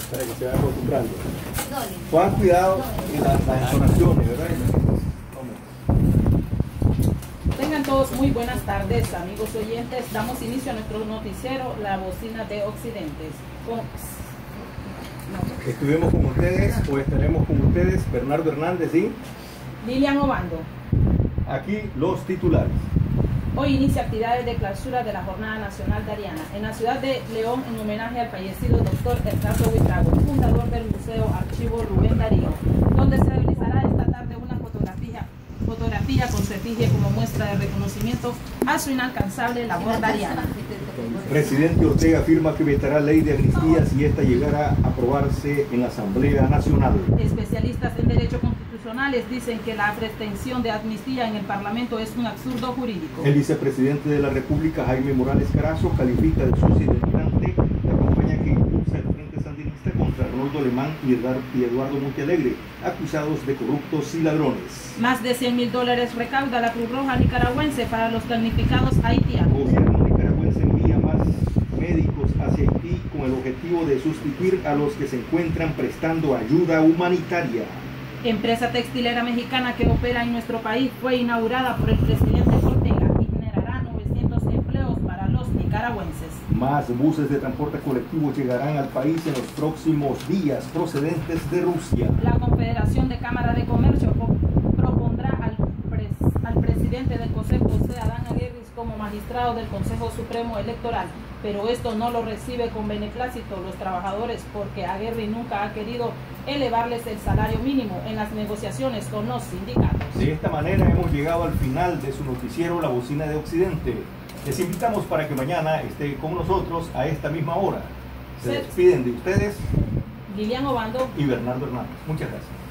para que se vaya acostumbrando. Juan, cuidado en las entonaciones, ¿verdad? Tengan todos muy buenas tardes, amigos oyentes. Damos inicio a nuestro noticiero, La Bocina de Occidentes. Estuvimos con ustedes, o estaremos con ustedes, Bernardo Hernández y Lilian Obando. Aquí los titulares. Hoy inicia actividades de clausura de la Jornada Nacional Dariana en la ciudad de León en homenaje al fallecido doctor Ernesto Buitrago, fundador del Museo Archivo Rubén Darío, donde se realizará esta tarde una fotografía con su efigie como muestra de reconocimiento a su inalcanzable labor dariana. Presidente Ortega afirma que vetará ley de amnistía si esta llegara a aprobarse en la Asamblea Nacional. Especialistas en derecho constitucionales dicen que la pretensión de amnistía en el Parlamento es un absurdo jurídico. El vicepresidente de la República, Jaime Morales Carazo, califica de sucia y delirante la campaña que impulsa el Frente Sandinista contra Arnoldo Alemán y Eduardo Montealegre, acusados de corruptos y ladrones. Más de $100.000 recauda la Cruz Roja nicaragüense para los damnificados haitianos. El gobierno nicaragüense envía más médicos hacia Haití con el objetivo de sustituir a los que se encuentran prestando ayuda humanitaria. Empresa textilera mexicana que opera en nuestro país fue inaugurada por el presidente Ortega y generará 900 empleos para los nicaragüenses. Más buses de transporte colectivo llegarán al país en los próximos días procedentes de Rusia. La Confederación de Cámara de Comercio propondrá al presidente del Consejo, José Adán Aguirre, como magistrado del Consejo Supremo Electoral, pero esto no lo recibe con beneplácito los trabajadores porque Aguirre nunca ha querido elevarles el salario mínimo en las negociaciones con los sindicatos. De esta manera hemos llegado al final de su noticiero La Bocina de Occidente. Les invitamos para que mañana esté con nosotros a esta misma hora. Se despiden de ustedes Lilian Obando y Bernardo Hernández. Muchas gracias.